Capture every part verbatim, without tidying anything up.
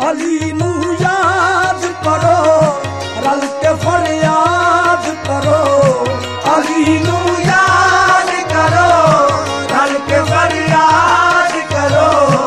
अली नू याद करो रल के फरियाद करो अली नू याद करो रल के फरियाद करो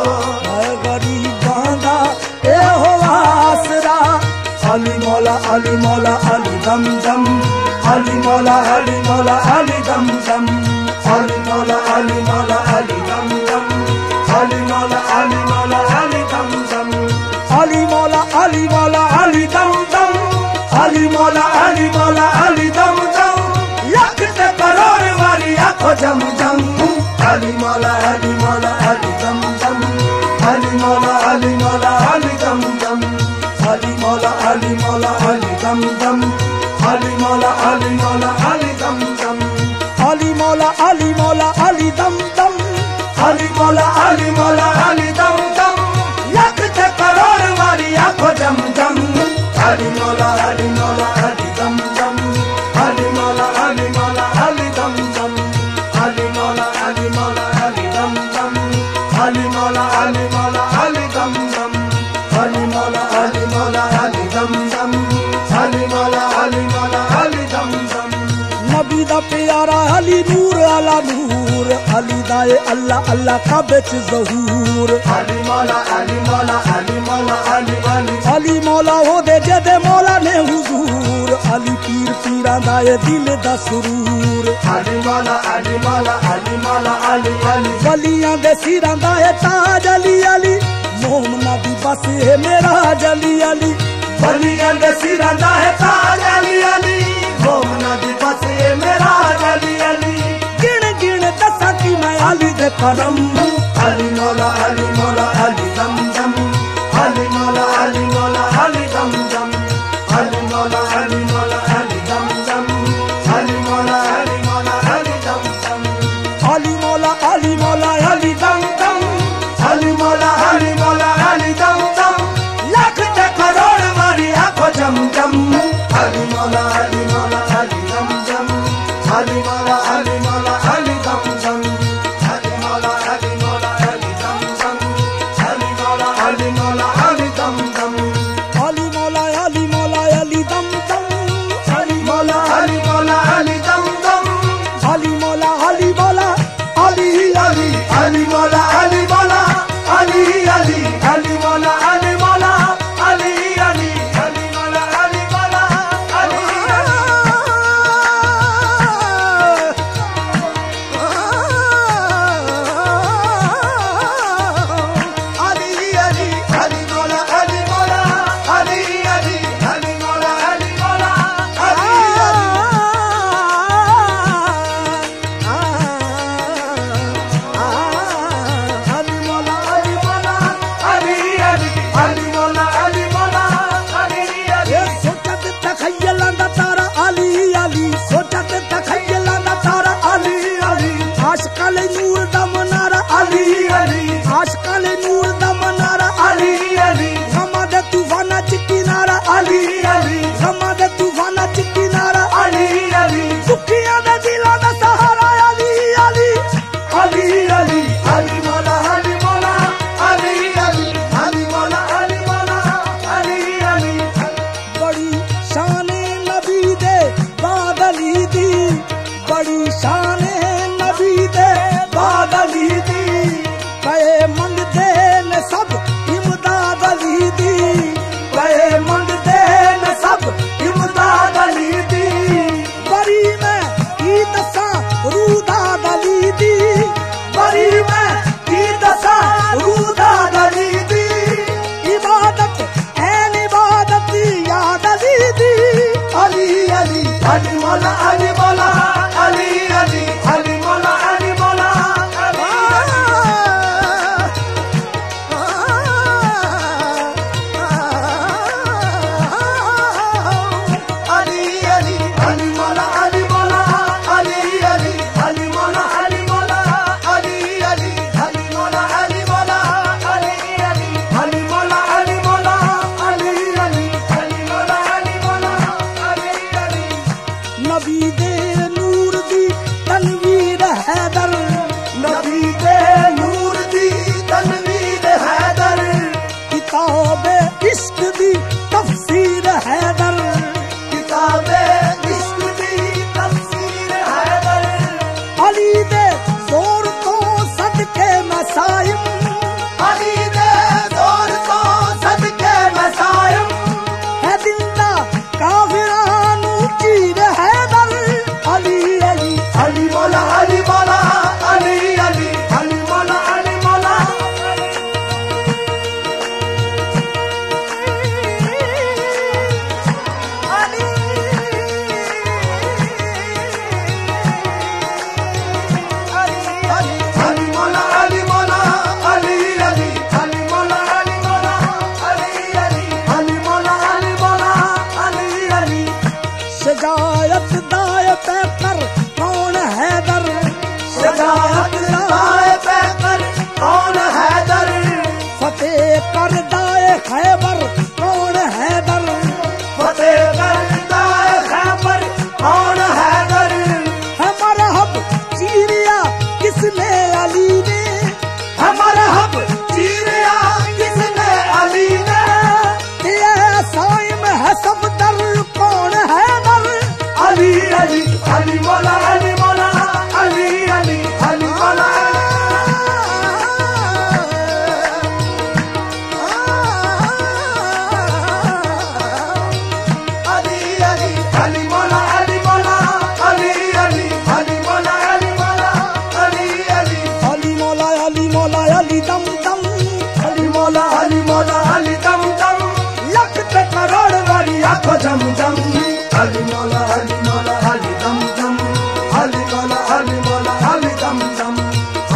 गरीबां दा ए हो आसरा अली मौला अली मौला अली दम दम अली मौला अली मौला अली दम दम अली मौला अली मौला अली दम दम अली मौला अली मौला अली दम दम अली मौला अली मौला अली दम दम अली मौला अली मौला अली दम दम यक ते करोड़ वाली आंखों जम जम अली मौला अली मौला अली दम दम अली मौला अली मौला अली दम दम अली मौला अली मौला अली दम दम अली मौला अली मौला अली दम दम अली मौला अली मौला अली दम दम अली मौला अली मौला अली दम दम यक ते करोड़ वाली आंखों जम जम अली मौला अली मौला अली दम दम अली मौला अली मौला अली दम दम अली मौला अली मौला अली दम दम अली मौला अली मौला अली दम दम अली मौला अली मौला अली दम दम अली मौला अली मौला अली दम दम नबी दा प्यारा अली नूर अला नूर अली दाए अल्लाह अल्लाह का बिच ज़हूर अली मौला अली मौला अली मौला अली अली अली मौला हो दे जदे मौला ने हुजूर अली पीर पीरा दाए दिल दा सुरूर अली मौला अली मौला अली मौला अली अली वलियां दे सिरां दाए ताज अली अली मोमना दी बस है मेरा जली अली वलियां दे सिरां दाए ताज अली अली मोमना दी बस है मेरा जली अली गिण गिण दसा की मैं अली दे करम अली मौला अली मौला अली दम दम अली मौला अली मौला अली दम दम अली मौला अली मौला अली दम दम अली मौला अली मौला अली दम दम अली मौला अली मौला अली दम दम अली मौला अली मौला अली दम दम लाख ते करोड़ वाली आंखों जम जम अली मौला अली मौला अली दम दम अली मौला अली मौला अली दम दम अली मौला अली मौला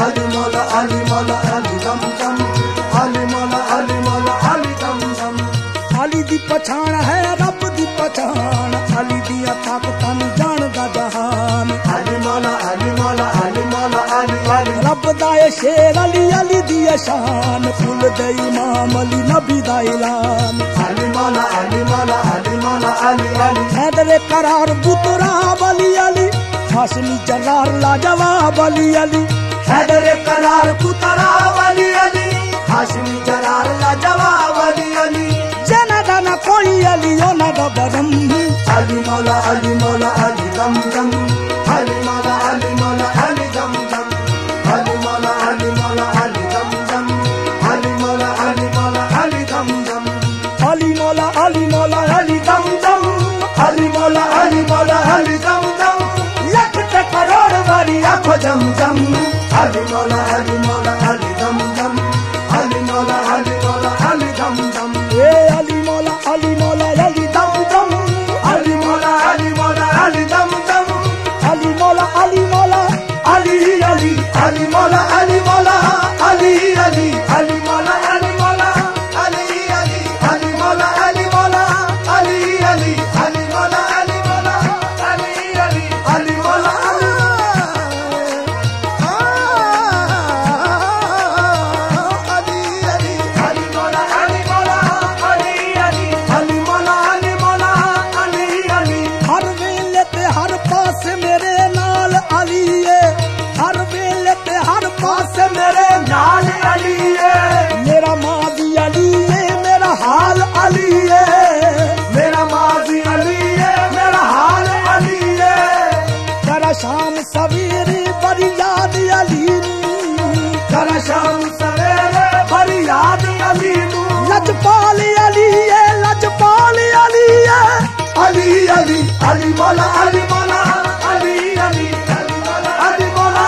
अली मौला अली मौला अली दम दम अली मौला अली मौला अली दम दम अली दी पछाण है रब दी पछाण अली दिया ताकतां नूं जानदा जहान अली मौला अली मौला अली मौला अली अली रब दा ए शेर अली अली दी शान फुल दे इमाम अली नबी दा ऐलान अली मौला अली मौला अली मौला अली अली हैदर करार बुतराब अली अली हाशमी जलार लाजवाब अली अली हैदर करार बुतराब अली अली हाशमी जलार लाजवाब अली अली जना दाना कोई अली ओना दा बरम अली मौला अली मौला अली दम दम अली मौला अली मौला अली दम दम अली मौला अली मौला अली दम दम अली मौला अली मौला अली दम दम अली मौला अली मौला अली दम दम अली मौला अली मौला अली दम दम लख करोड़ वारी आंखों जम जम अली मौला अली मौला अली दम दम अली मौला अली मौला अली दम दम ए अली मौला अली मौला अली दम दम अली मौला अली मौला अली दम दम अली मौला अली मौला अली अली अली मौला अली मौला अली अली अली मौला अली मौला अली अली अली मौला अली मौला अली अली अली मौला अली मौला अली अली अली मौला मेरा माजी अली है मेरा हाल अली है मेरा माजी अली है मेरा हाल अली है तेरा शाम सवेरे बड़ी याद अली तेरा शाम सवेरे बड़ी याद अली लजपाल अली है लजपाल अली है अली अली अली मौला अली मौला अली अली अली मौला अली मौला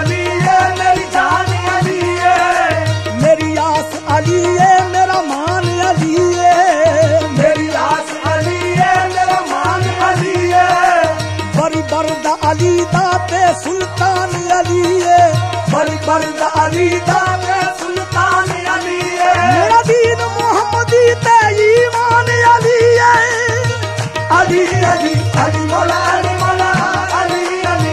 अली है मेरा मान बड़ी बरद अली दावे सुल्तान अली मेरा दीन मोहम्मदी ते ईमान अली है अली अली अली मौला अली मौला अली अली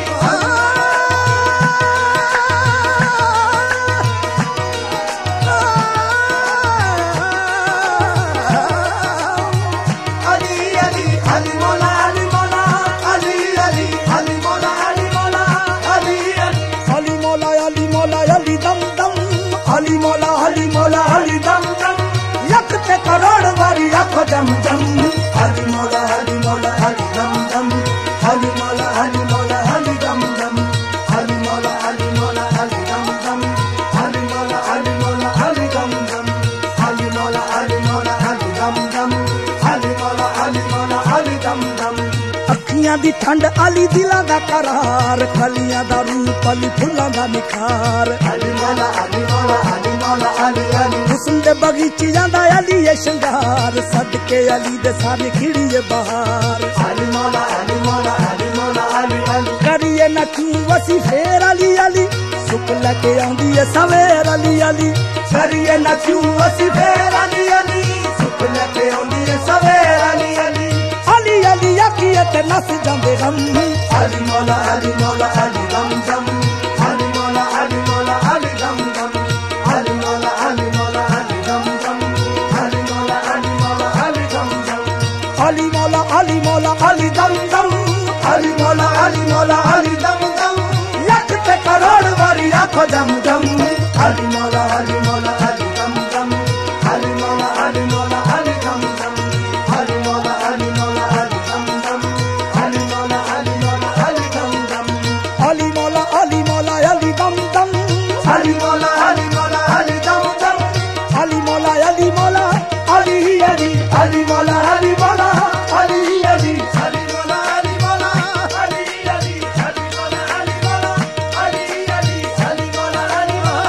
करोड़ वारी आखो जम जम हली मौला हली मौला हली दम दम हली मौला हली मौला हली दम दम हली मौला हली मौला हली दम दम हली मौला हली मौला हली दम दम हली मौला हली मौला हली दम दम हली मौला हली मौला हली दम दम अखियां दी ठंड अली दिलां दा करार कलियां दा रूप अली फुल्लां दा निखार हली मौला हली मौला हली मौला हली अली हुस्न दे बगीचे जांदा अली ये शंगार सदके अली दे सारे खिड़िए बहार अली मौला अली मौला अली मौला अली अली करिए न क्यों वसी फेर अली अली सुख लके आंदी है सवेर अली अली करिए न क्यों वसी फेर अली अली सुख लके आंदी है सवेर अली अली अली अली अखिए ते नस जांदे गम अली मौला अली मौला अली दम दम अली मौला अली मौला अली दम दम अली मौला अली मौला अली दम दम अली मौला अली मौला अली दम दम अली मौला अली मौला अली दम दम अली मौला अली मौला अली दम दम लख ते करोड़ वारी आखो जम जम अली मौला अली मौला अली दम दम अली मौला अली मौला अली दम दम अली मौला अली मौला अली दम दम अली मौला अली मौला अली दम दम अली मौला अली मौला अली दम दम अली मौला अली मौला अली दम दम अली मौला अली मौला अली अली अली मौला अली मौला अली अली अली मौला अली मौला अली अली अली मौला अली मौला अली अली अली मौला अली मौला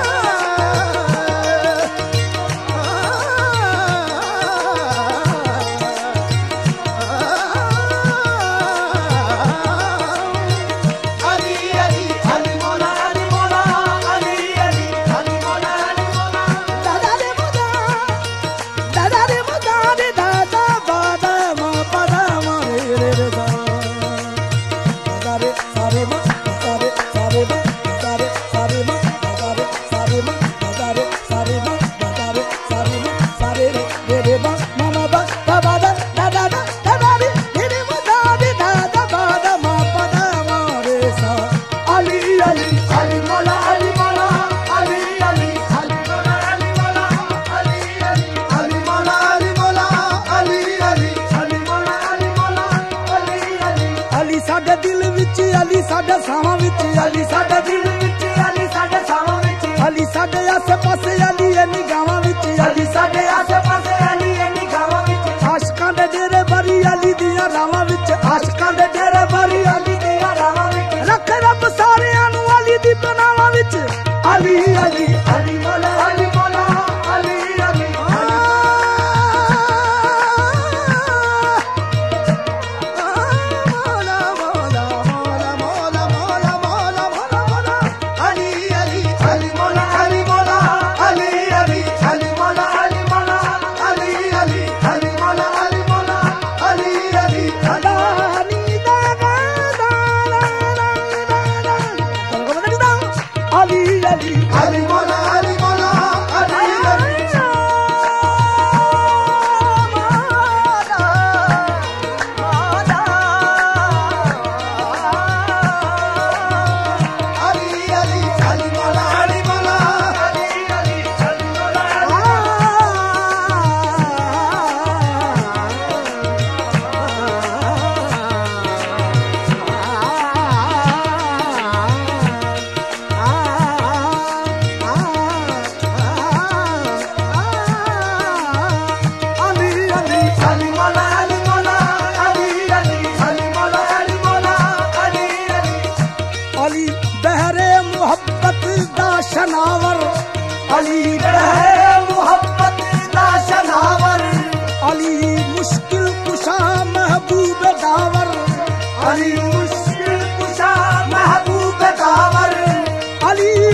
अली अली अली मौला अली मौला अली अली अली मौला अली मौला दादा रे मुदा दादा रे मुदा रे दादा बादा मा पदा मा रे रे रे दा दादा रे सारे मा सारे सारे मा सारे सारे मा दादा रे सारे मा दादा रे सारे मा दादा रे सारे मा सारे रे रे रे मा मा मा बा बा बा दा दादा दा दादा रे रे रे मुदा रे दादा बादा मा पदा मा रे सा अली अली अली मौला अली मौला अली अली अली मौला अली मौला अली अली अली मौला अली मौला अली अली अली मौला अली मौला अली अली अली साडे दिल विच अली साडे सावां विच अली साडे दिल विच अली साडे सावां विच अली साडे आसे पासे अली ए निगाहां विच अली साडे आसे पासे अली ए निगाहां विच आशिकां दे डेरे भरी अली दियां रावां विच आशिकां दे डेरे भरी अली दियां रावां विच रख रब सारियां नूं अली दी बनावां विच अली अली अली मौला अली मौला अली अली मौला मौला मौला मौला मौला मौला मौला मौला अली अली अली मौला अली मौला अली अली अली मौला अली मौला अली अली अली मौला अली मौला अली अली अली दानी दा दा दा दा दा अली अली अली मौला अली मौला अली अली अली अली अली मौला अली मौला अली अली अली मौला अली अली अली मौला अली मौला अली अली अली मौला अली मौला अली अली अली बहरे मोहब्बत दा शनावर अली बहरे मोहब्बत दा शनावर अली मुश्किल कुशा महबूब दावर अली मुश्किल कुशा महबूब दावर Ali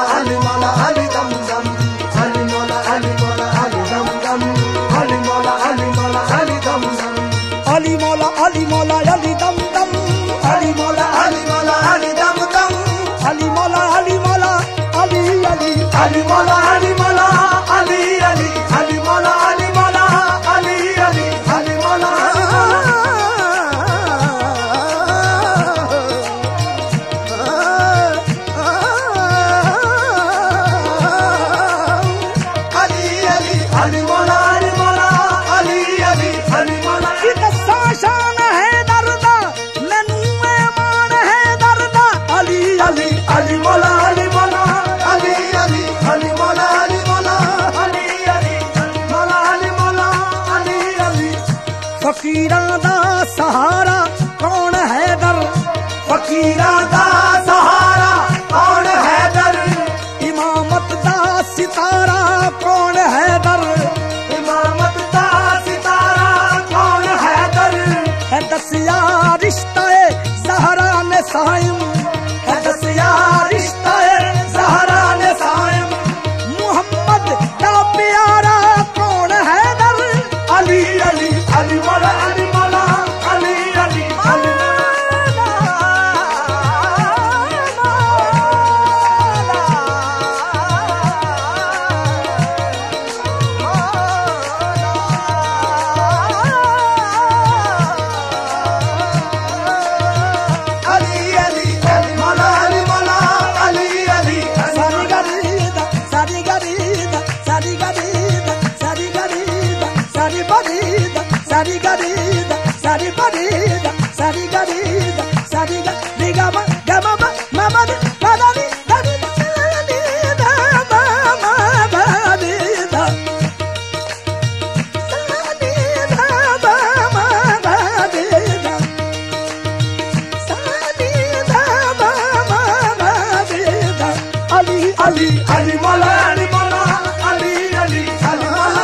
Mola, Ali Mola, Ali Dum Dum, Ali Mola, Ali Mola, Ali Dum Dum, Ali Mola, Ali Mola, Ali Dum Dum, Ali Mola, Ali Mola, Ali Dum Dum, Ali Mola, Ali Mola, Ali Dum Dum, Ali Mola, Ali Mola, Ali Ali, Ali Mola, Ali Mola, Ali Ali, Ali Mola, Ali Mola, Ali Ali, Ali Mola, Ali Ali, Ali Mola, Ali Mola, Ali Ali, Ali Mola. कितना शान है दर्दा, मैनू ईमान है दर्दा, Ali Ali, Ali Mola, Ali Mola, Ali Ali, Ali Mola, Ali Mola, Ali Ali, Ali Mola, Ali Mola, Ali Ali. फकीरां दा सहारा कौन है दर, फकीरां दा सहारा कौन है दर, इमामत दा सितारा कौन है दर, इमामत दा सितारा कौन है दर, है दसिया रिश्ता है ज़हरा ने साइम, है दसिया रिश्ता है ज़हरा ने साइम, मुहम्मद दा प्यारा कौन है दर, अली अली, अली मौला, अली मौला, Ali Ali, Ali Ali Ali, Ali Mola, Ali Mola, Ali Ali, Ali सारी गरीदा सारी गरीदा सारी गरीदा सारी गरीदा सारी बरीदा सारी गरीदा सारी बरीदा सारी गरीदा सारी गरीदा मा गमा मा मा दी दा दी दा दी दा मा मा दा दी दा सा दी दा मा मा दा दी दा सा दी दा मा मा दा दी दा Ali Ali, Ali Mola, Ali Mola, Ali Ali, Ali Mola.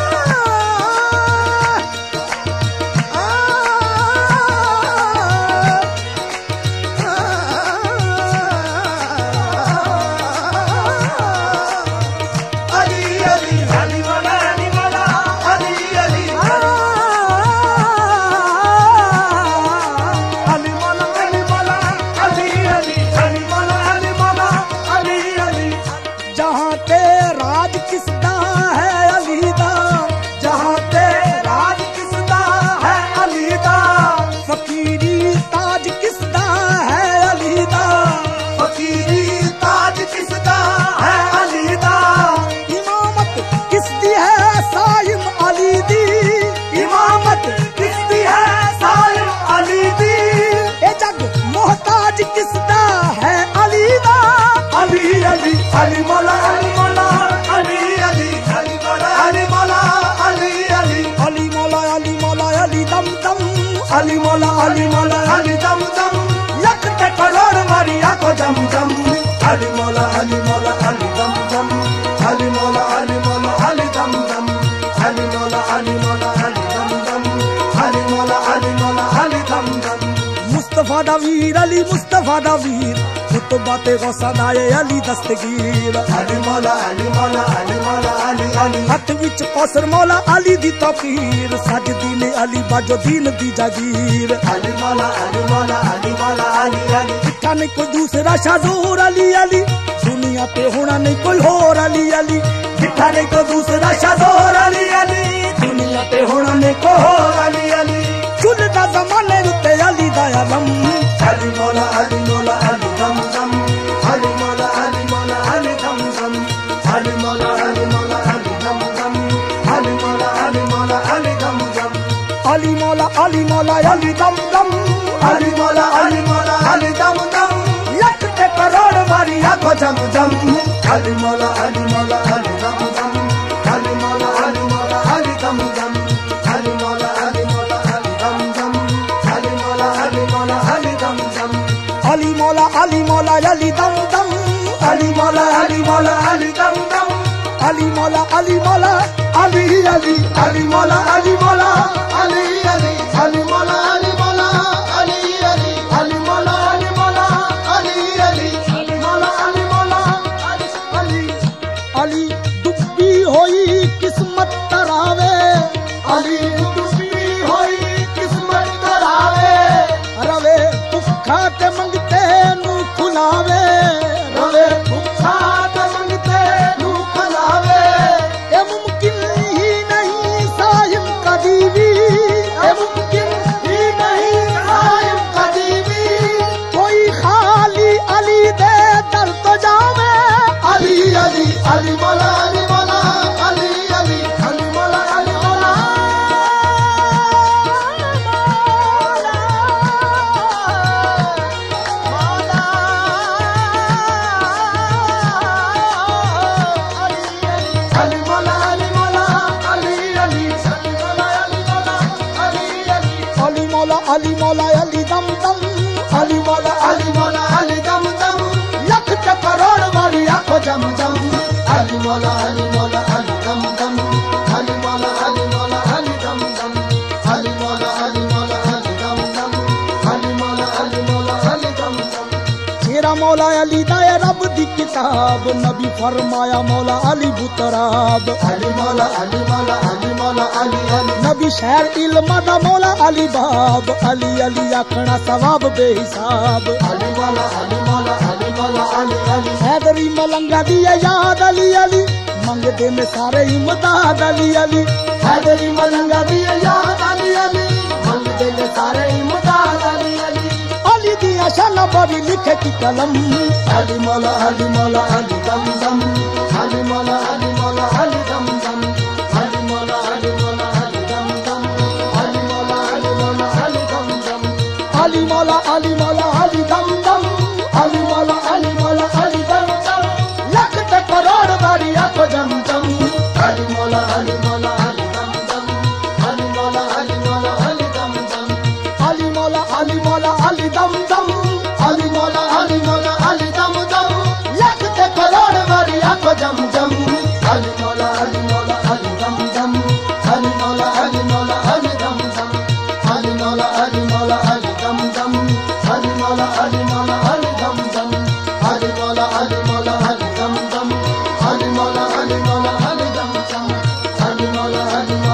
Ali Ali, Ali Mola, Ali Mola, Ali Ali, Ali Mola, Ali Mola, Ali Ali, Ali Mola, Ali Mola, Ali Ali. जहाँ ते राज किसदा है अली दा, जहाँ ते राज किसदा है अली दा, फकीरी ताज किसदा है अली दा, फकीरी ताज किसदा है अली दा, इमामत किसदी है साइम अली दी, इमामत किसदी है सालिम अली दी, ए जग मोहताज किसदा है अली दा, अली अली, अली मौला, अली मौला, अली अली, अली मौला, अली मौला, अली अली, अली मौला अली मौला अली दम दम, अली मौला, अली मौला, अली दम दम, लखते करोड़ मरिया को जम जम, अली मौला, अली मौला, अली दम दम, अली मौला, अली मौला, अली दम दम, अली मौला, अली मौला, अली दम दम, अली मौला, अली मौला, अली दम दम. मुस्तफा दा वीर अली मुस्तफा दा वीर, खुतबा ते गौसा दाए अली दस्तगीर, अली मौला, अली मौला, अली मौला, अली अली, हथ विच कौसर मौला अली दी तौकीर, सजदी ने अली बाजो दीन दी जागीर, अली मौला, अली मौला, अली मौला, अली अली, दिखा नहीं कोई दूसरा शाहजोर अली अली, दुनिया पे होना नहीं कोई होर अली अली, दिखा नहीं को दूसरा शाहजोर अली अली, दुनिया पे होना नहीं को होर अली अली, चुलदा जमाने रुते अली दा आलम, अली मौला, अली मौला, अली दम दम, अली मौला, अली मौला, अली दम दम, अली मौला, अली मौला, अली दम दम, अली मौला, अली मौला, अली दम दम, अली मौला अली मौला अली दम दम, अली मौला, अली मौला, अली दम दम, लखते करोड़ मारिया को जम जम, अली मौला, अली मौला, अली दम दम, अली मौला, अली मौला, अली दम दम, अली मौला, अली मौला, अली दम दम, अली मौला, अली मौला, अली दम दम, अली मौला अली मौला अली दम दम, अली मौला, अली मौला, अली दम दम, अली मौला अली मौला अली अली, अली मौला, अली मौला, अली अली, अली मौला, अली मौला, अली अली, अली मौला, अली मौला, अली अली, अली मौला, अली मौला, Ali Ali Maula, Ali Maula, Ali Ali, Ali Maula, Ali Maula. Ali Maula, Ali Dam Dam, Ali Maula, Ali Maula, Ali Dam Dam, lakh te karod wali aakho jam jam. Ali Maula, Ali Maula, Ali Dam Dam, Ali Maula, Ali Maula, Ali Dam Dam, Ali Maula, Ali Maula, Ali Dam Dam, Ali Maula, Ali Maula, Ali Dam Dam. Tera Maula Ali da ya Rab di kitab, Nabi farmaya Maula Ali butarab. Ali Maula, Ali Maula, Ali Maula, Ali Ali. Nabi शहर इल्म दा मौला अली बाब अली अली आखना सवाब बेहिसाब अली मौला अली मौला अली मौला अली अली हैदरी मलंगा दी याद अली अली मंगदे में सारे इमदाद अली अली हैदरी मलंगा दी याद अली अली मंगदे में सारे इमदाद अली अली अली दी शाना बड़ी लिखे की कलम अली मौला अली मौला अली दम दम अली मौला अली मौला अली दम दम अली मौला अली मौला Ali Maula, Ali Maula, Ali Dam Dam, Ali Maula, Ali Maula, Ali Dam Dam, lakh te karod wali aakho jam jam. Ali Maula, Ali Maula, Ali Dam Dam, Ali Maula, Ali Maula, Ali Dam Dam, Ali Maula, Ali Maula, Ali Dam Dam, Ali Maula, Ali Maula, Ali Dam Dam, lakh te karod wali aakho jam jam. Ali Maula, Ali Maula, Ali Dam Dam, Ali Maula, Ali Maula, Ali Dam Dam, Ali Maula, Ali Maula, Ali Dam Dam, Ali Maula, Ali Maula, Ali Dam Dam, Ali Maula, Ali Maula, Ali Dam Dam, Ali Maula, Ali Maula, Ali Dam Dam, Ali Maula, Ali Maula.